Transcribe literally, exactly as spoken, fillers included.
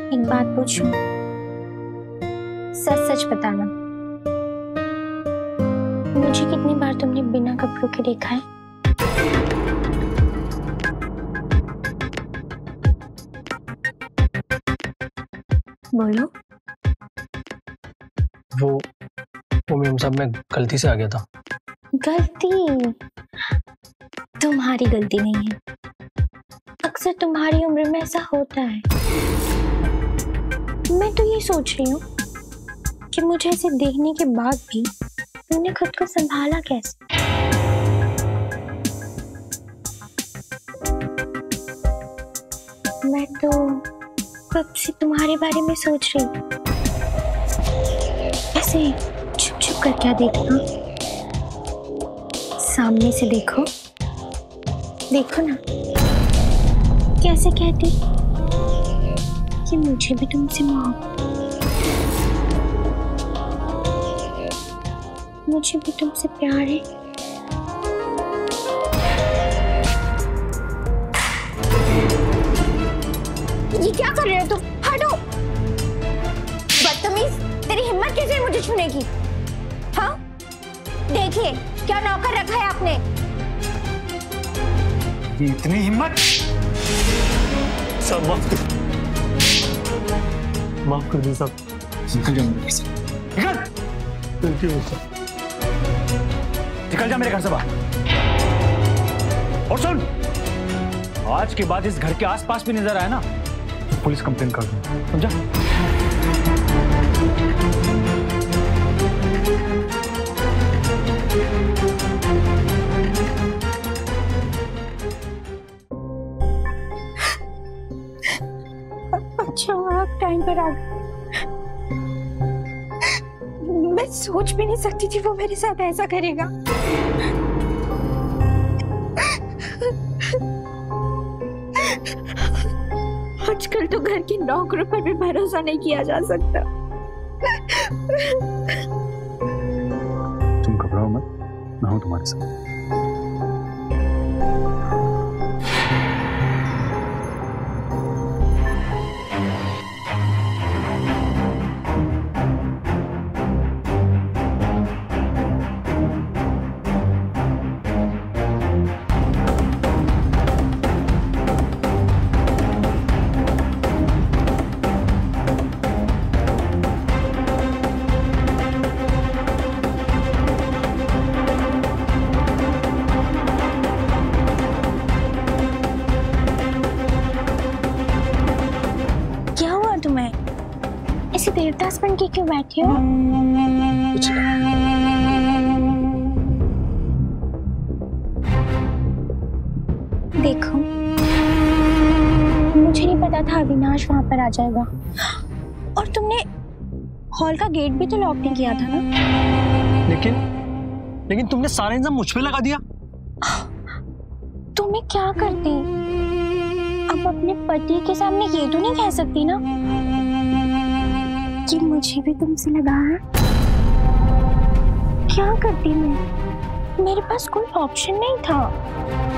एक बात पूछूं? सच सच बताना, मुझे कितनी बार तुमने बिना कपड़ों के देखा है? बोलो। वो वो मैम साहब, मैं गलती से आ गया था। गलती? तुम्हारी गलती नहीं है, अक्सर तुम्हारी उम्र में ऐसा होता है। मैं तो ये सोच रही हूँ कि मुझे ऐसे देखने के बाद भी तुमने खुद को संभाला कैसे? मैं तो कब से तुम्हारे बारे में सोच रही हूँ। ऐसे छुप छुप कर क्या देखना, सामने से देखो, देखो ना, कैसे कहती कि मुझे भी तुमसे मोहब्बत, मुझे भी तुमसे प्यार है। ये क्या कर रहे हो तुम? हटो! बदतमीज, तेरी हिम्मत कैसे है मुझे छूने की? हाँ, देखिए क्या नौकर रखा है आपने। ये इतनी हिम्मत? साहब माफ कर, माफ कर दे साहब। निकल जाओ मेरे घर से, निकल! गलती हो गई। निकल जा मेरे घर से बाहर। और सुन, आज के बाद इस घर के आसपास भी नजर आया ना तो पुलिस कंप्लेन कर दूंगा, समझा? अच्छा आप टाइम पर आ गए। मैं सोच भी नहीं सकती थी वो मेरे साथ ऐसा करेगा। आजकल तो घर के नौकरों पर भी भरोसा नहीं किया जा सकता। तुम घबराओ मत, मैं हूं तुम्हारे साथ। ऐसे देवदास बन के क्यों बैठे हो? कुछ देखो, मुझे नहीं पता था अविनाश वहां पर आ जाएगा। और तुमने हॉल का गेट भी तो लॉक नहीं किया था ना? लेकिन लेकिन तुमने सारा इंतजाम मुझ पे लगा दिया। तुम्हें क्या करती? अब अपने पति के सामने ये तो नहीं कह सकती ना कि मुझे भी तुमसे लगा है। क्या करती मैं? मेरे पास कोई ऑप्शन नहीं था।